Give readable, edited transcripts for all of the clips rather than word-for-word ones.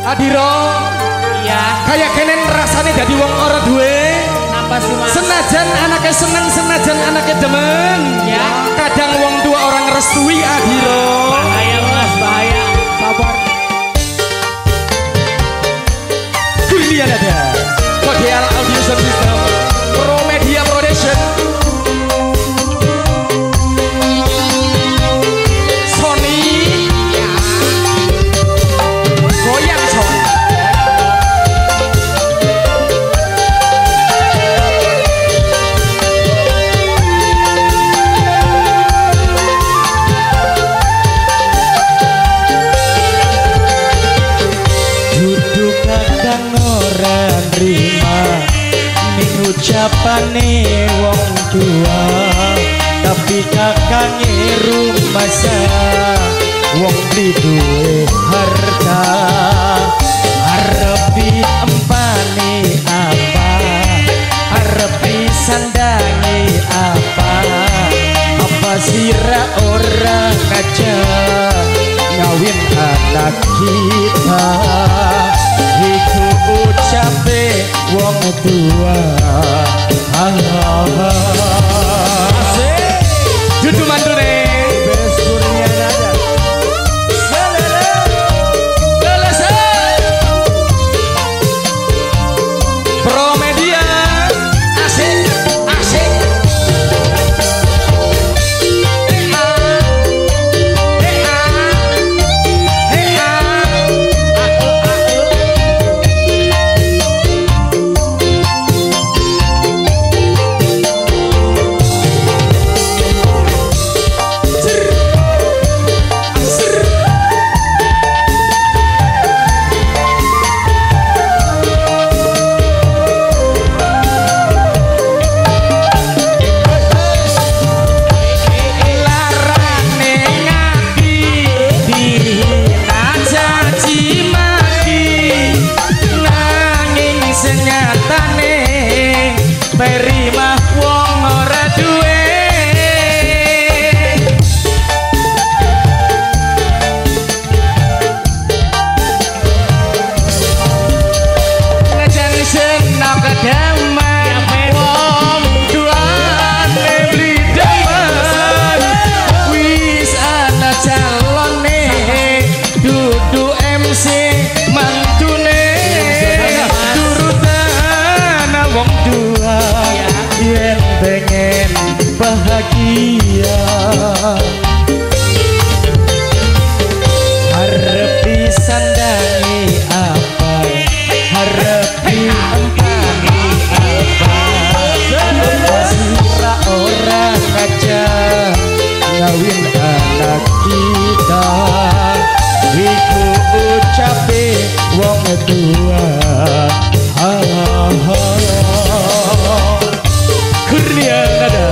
Adiro. Iya. Kayak kenen rasane dadi wong ora duwe. Napa sih Mas? Senajan anaknya seneng, senajan anaknya demen. Ya. Kadang wong tua orang ngerestui Adiro. Bahaya Mas, bahaya. Sabar. Kurnian ada. Kodeal Audio Sound System. Pro Media Production. Sony. Ya. Goyang Son. Duduk kadang ora nrima ning ucapane wong tua, tapi kakange rumasa wong duwe harta. Arepi empane apa, arepi sandange apa, apa sira ora kaca ngawin anak kita. Iku ucape wong tua. Asik. Dudu mandune. Bes Kurnia ada. Pro Media. Asik, asik. Perimah wong ora duwe. Najan senok kedaman wong duane beli demen. Wis ana calone dudu MC mantune. Turutan wong tua yen pengen bahagia. Harepi sandangi apa, harepi empani apa, sira ora kaca ngawin anak kita. Iku ucape wong tua. Kurnia ada.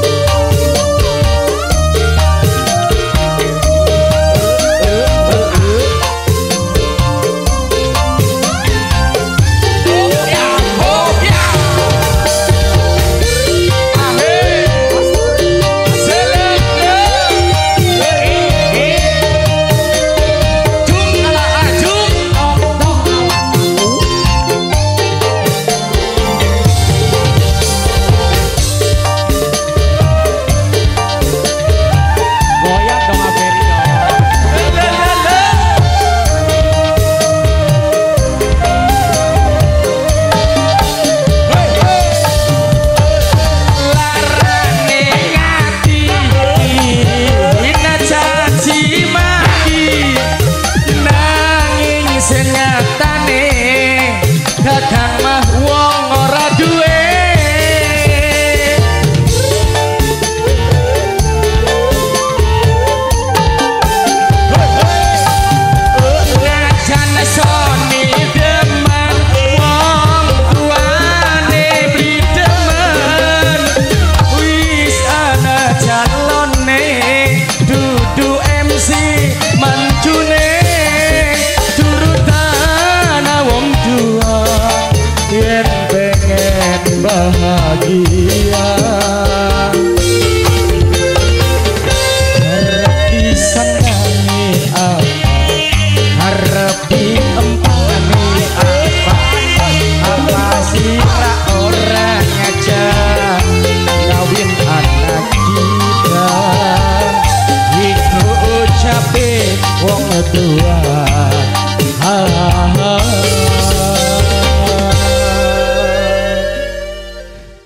Bahagia harap bisa nyanyi apa, harap empat berdua.